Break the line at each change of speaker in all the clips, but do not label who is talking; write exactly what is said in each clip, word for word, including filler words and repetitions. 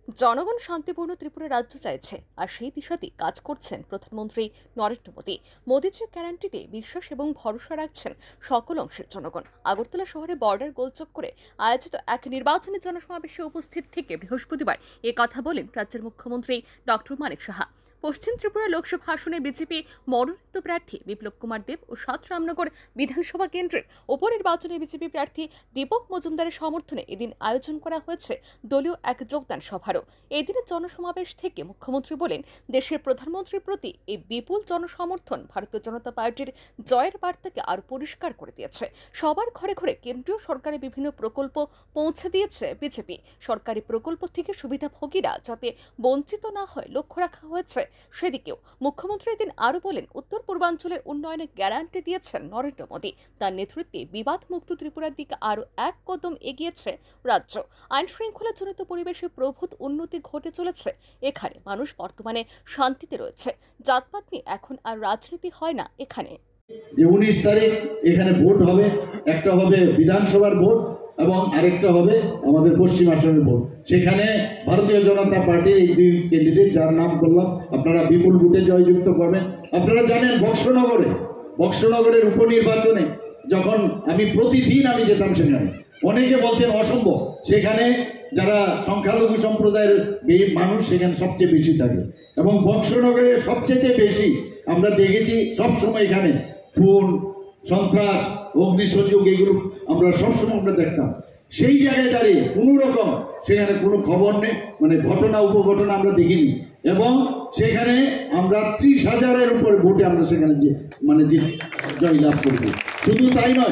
জনগণ শান্তিপূর্ণ ত্রিপুরা রাজ্য চাইছে, আর সেই দিশাতেই কাজ করছেন প্রধানমন্ত্রী নরেন্দ্র মোদী। মোদীজির গ্যারান্টিতে বিশ্বাস এবং ভরসা রাখছেন সকল অংশের জনগণ। আগরতলা শহরে বর্ডার গোলচক্করে করে আয়োজিত এক নির্বাচনী জনসমাবেশে উপস্থিত থেকে বৃহস্পতিবার এ কথা বলেন রাজ্যের মুখ্যমন্ত্রী ডক্টর মানিক সাহা। পশ্চিম ত্রিপুরা লোকসভা আসনে বিজেপি মনোনীত প্রার্থী বিপ্লব কুমার দেব ও সাত রামনগর বিধানসভা কেন্দ্রের উপনির্বাচনে বিজেপি প্রার্থী দীপক মজুমদারের সমর্থনে এদিন আয়োজন করা হয়েছে দলীয় এক যোগদান সভারও। এদিনের জনসমাবেশ থেকে মুখ্যমন্ত্রী বলেন, দেশের প্রধানমন্ত্রীর প্রতি এই বিপুল জনসমর্থন ভারতীয় জনতা পার্টির জয়ের বার্তাকে আরও পরিষ্কার করে দিয়েছে। সবার ঘরে ঘরে কেন্দ্রীয় সরকারের বিভিন্ন প্রকল্প পৌঁছে দিয়েছে বিজেপি। সরকারি প্রকল্প থেকে সুবিধাভোগীরা যাতে বঞ্চিত না হয় লক্ষ্য রাখা হয়েছে সেদিকেও। মুখ্যমন্ত্রী এদিন আরও বলেন, উত্তর পূর্বাঞ্চলের উন্নয়নের গ্যারান্টি দিয়েছেন নরেন্দ্র মোদী। তার নেতৃত্বে বিবাদ মুক্ত ত্রিপুরার দিকে আরও এক কদম এগিয়েছে রাজ্য। আইন শৃঙ্খলা জনিত পরিবেশে প্রভূত উন্নতি ঘটে চলেছে এখানে। মানুষ বর্তমানে শান্তিতে রয়েছে। জাতপাত নিয়ে এখন আর রাজনীতি হয় না এখানে।
যে উনিশ তারিখ এখানে ভোট হবে, একটা হবে বিধানসভার ভোট এবং আরেকটা হবে আমাদের পশ্চিম আসনের ভোট। সেখানে ভারতীয় জনতা পার্টির এই দুই ক্যান্ডিডেট যার নাম করলাম আপনারা বিপুল ভোটে জয়যুক্ত করবেন। আপনারা জানেন বক্সনগরে বক্সনগরের উপনির্বাচনে যখন আমি প্রতিদিন আমি যেতাম সেখানে, অনেকে বলছেন অসম্ভব, সেখানে যারা সংখ্যালঘু সম্প্রদায়ের মানুষ সেখানে সবচেয়ে বেশি থাকে এবং বক্সনগরে সবচেয়ে বেশি আমরা দেখেছি সবসময় এখানে খুন, সন্ত্রাস, অগ্নিসংযোগ এগুলো আমরা সবসময় আমরা দেখতাম। সেই জায়গায় দাঁড়িয়ে কোনো রকম সেখানে কোনো খবর নেই, মানে ঘটনা উপঘটনা আমরা দেখিনি এবং সেখানে আমরা ত্রিশ হাজারের উপরে ভোটে আমরা সেখানে যে মানে যে জয়লাভ করেছি। শুধু তাই নয়,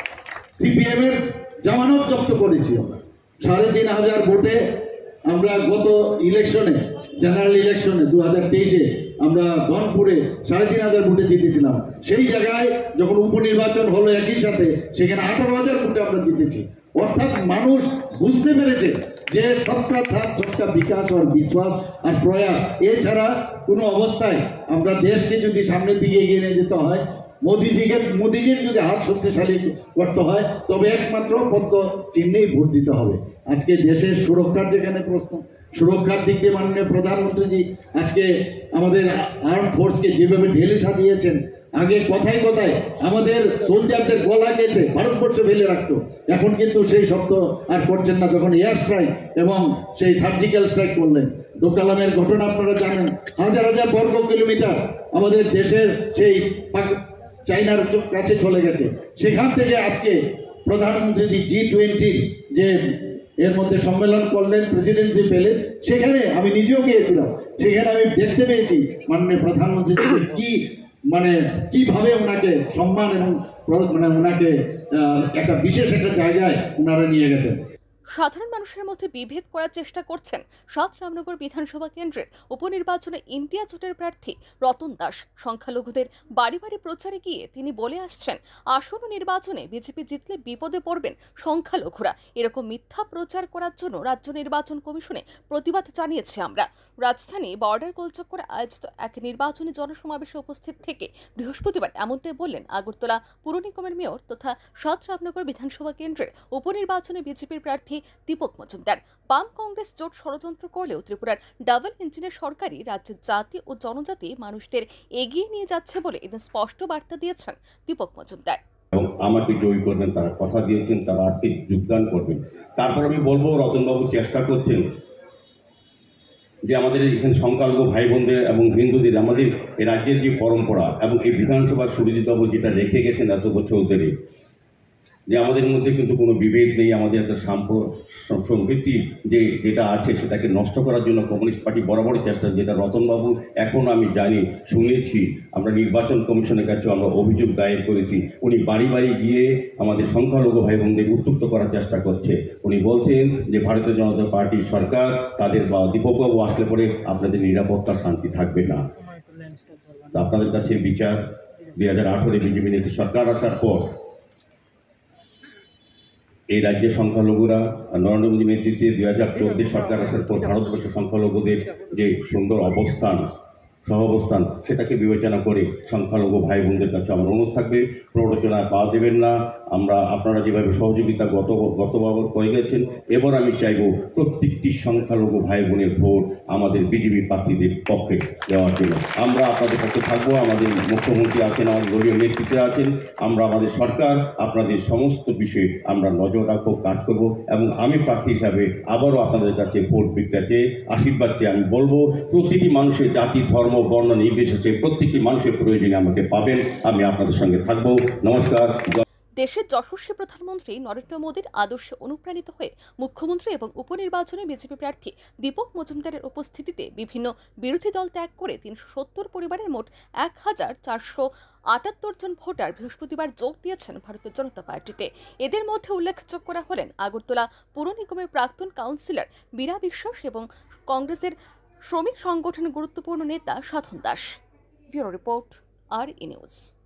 সিপিএম এর জামানত জব্দ করেছি আমরা সাড়ে তিন হাজার ভোটে। আমরা গত ইলেকশনে জেনারেল ইলেকশনে দু হাজার তেইশে আমরা ধনপুরে সাড়ে তিন হাজার ভোটে জিতেছিলাম। সেই জায়গায় যখন উপনির্বাচন হলো একই সাথে সেখানে আঠারো হাজার ভোটে আমরা জিতেছি। অর্থাৎ মানুষ বুঝতে পেরেছে যে সবকা সাথ সবকা বিকাশ আর বিশ্বাস আর প্রয়াস এছাড়া কোনো অবস্থায় আমরা দেশকে যদি সামনের দিকে এগিয়ে নিয়ে যেতে হয়, মোদিজিকে মোদিজির যদি হাত শক্তিশালী করতে হয় তবে একমাত্র পদ্ম চিহ্নেই ভোট দিতে হবে। আজকে দেশের সুরক্ষার যেখানে প্রশ্ন, সুরক্ষার দিক দিয়ে মাননীয় প্রধানমন্ত্রীজি আজকে আমাদের আর্ম ফোর্সকে যেভাবে ঢেলে সাজিয়েছেন, আগে কথায় কথায় আমাদের সোলজারদের গলা কেটে ভারতবর্ষে ফেলে রাখতো, এখন কিন্তু সেই শব্দ আর করছেন না। যখন এয়ার স্ট্রাইক এবং সেই সার্জিক্যাল স্ট্রাইক করলেন, ডোকালামের ঘটনা আপনারা জানেন, হাজার হাজার বর্গ কিলোমিটার আমাদের দেশের সেই চাইনার কাছে চলে গেছে। সেখান থেকে আজকে প্রধানমন্ত্রী জি টোয়েন্টির যে এর মধ্যে সম্মেলন করলেন, প্রেসিডেন্সি পেলেন, সেখানে আমি নিজেও গিয়েছিলাম। সেখানে আমি দেখতে পেয়েছি মাননীয় প্রধানমন্ত্রী কি মানে কিভাবে ওনাকে সম্মান এবং মানে ওনাকে একটা বিশেষ একটা জায়গায় ওনারা নিয়ে গেছেন।
সাধারণ মানুষের মধ্যে বিভেদ করার চেষ্টা করছেন সাত রামনগর বিধানসভা কেন্দ্রের উপনির্বাচনে ইন্ডিয়া জোটের প্রার্থী রতন দাস। সংখ্যালঘুদের বাড়ি বাড়ি প্রচারে গিয়ে তিনি বলে আসছেন, আসন্ন নির্বাচনে বিজেপি জিতলে বিপদে পড়বেন সংখ্যালঘুরা। এরকম মিথ্যা প্রচার করার জন্য রাজ্য নির্বাচন কমিশনে প্রতিবাদ জানিয়েছে আমরা। রাজধানী বর্ডার গোলচক্করে আয়োজিত এক নির্বাচনী জনসমাবেশে উপস্থিত থেকে বৃহস্পতিবার এমনটাই বললেন আগরতলা পুর নিগমের মেয়র তথা সাত রামনগর বিধানসভা কেন্দ্রের উপনির্বাচনে বিজেপির প্রার্থী দীপক মজুমদার। বাম কংগ্রেস জোট ষড়যন্ত্র করলেও ত্রিপুরার ডাবল ইঞ্জিনের সরকারি রাজ্যের জাতি ও জনজাতি মানুষদের এগিয়ে নিয়ে যাচ্ছে বলে এদের স্পষ্ট বার্তা দিয়েছেন দীপক মজুমদার।
এবং আমাকে জয়ী করবেন, তারা কথা দিয়েছেন, তারা আর্থিক যোগদান করবেন। তারপর আমি বলবো, রতনবাবু চেষ্টা করছেন যে আমাদের এখানে সংখ্যালঘু ভাই বোনদের এবং হিন্দুদের আমাদের এই রাজ্যের যে পরম্পরা এবং এই বিধানসভার সুরজিৎবাবু যেটা রেখে গেছেন এত বছর ধরে, যে আমাদের মধ্যে কিন্তু কোনো বিভেদ নেই, আমাদের একটা সম্প্রীতি যে যেটা আছে সেটাকে নষ্ট করার জন্য কমিউনিস্ট পার্টি বরাবরই চেষ্টা, যেটা রতনবাবু এখন আমি জানি শুনেছি, আমরা নির্বাচন কমিশনের কাছে আমরা অভিযোগ দায়ের করেছি, উনি বাড়ি বাড়ি গিয়ে আমাদের সংখ্যালঘু ভাই বোনদের উত্তক্ত করার চেষ্টা করছে। উনি বলছেন যে ভারতীয় জনতা পার্টির সরকার তাদের বা দীপকবাবু আসলে পরে আপনাদের নিরাপত্তা শান্তি থাকবে না। আপনাদের কাছে বিচার দুই হাজার আঠারোয় বিজেপি নেত্রী সরকার আসার পর এই রাজ্যের সংখ্যালঘুরা নরেন্দ্র মোদীর নেতৃত্বে দুই হাজার চোদ্দ সরকার আসার পর ভারতবর্ষের সংখ্যালঘুদের যে সুন্দর অবস্থান সহাবস্থান সেটাকে বিবেচনা করে সংখ্যালঘু ভাই বোনদের কাছে আমার অনুরোধ থাকবে, প্ররোচনায় পা দেবেন না, আমরা আপনারা যেভাবে সহযোগিতা গত গতবার করে গেছেন, এবার আমি চাইব প্রত্যেকটি সংখ্যালঘু ভাই বোনের ভোট আমাদের বিজেপি প্রার্থীদের পক্ষে দেওয়ার জন্য। আমরা আপনাদের পক্ষে থাকবো, আমাদের মুখ্যমন্ত্রী আছেন, আমাদের দলীয় নেতৃত্বে আছেন, আমরা আমাদের সরকার আপনাদের সমস্ত বিষয়ে আমরা নজর রাখবো, কাজ করব। এবং আমি প্রার্থী হিসাবে আবারও আপনাদের কাছে ভোট ভিক্ষাতে আশীর্বাদ চেয়ে আমি বলবো, প্রতিটি মানুষের জাতি ধর্ম বর্ণ নির্বিশেষে প্রত্যেকটি মানুষের প্রয়োজনে আমাকে পাবেন, আমি আপনাদের সঙ্গে থাকবো। নমস্কার।
দেশের যশস্বী প্রধানমন্ত্রী নরেন্দ্র মোদীর আদর্শে অনুপ্রাণিত হয়ে মুখ্যমন্ত্রী এবং উপনির্বাচনে বিজেপি প্রার্থী দীপক মজুমদারের উপস্থিতিতে বিভিন্ন বিরোধী দল ত্যাগ করে তিনশো সত্তর পরিবারের মোট এক হাজার চারশো আটাত্তর জন ভোটার বৃহস্পতিবার যোগ দিয়েছেন ভারতীয় জনতা পার্টিতে। এদের মধ্যে উল্লেখযোগ্য করা হলেন আগরতলা পুর নিগমের প্রাক্তন কাউন্সিলর বীরা বিশ্বাস এবং কংগ্রেসের শ্রমিক সংগঠনের গুরুত্বপূর্ণ নেতা সাধন দাস। ব্যুরো রিপোর্ট আর ই নিউজ।